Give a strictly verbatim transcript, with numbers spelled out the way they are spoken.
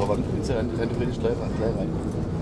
Aber wann willst du rein? Du könntest gleich rein. Gleich rein.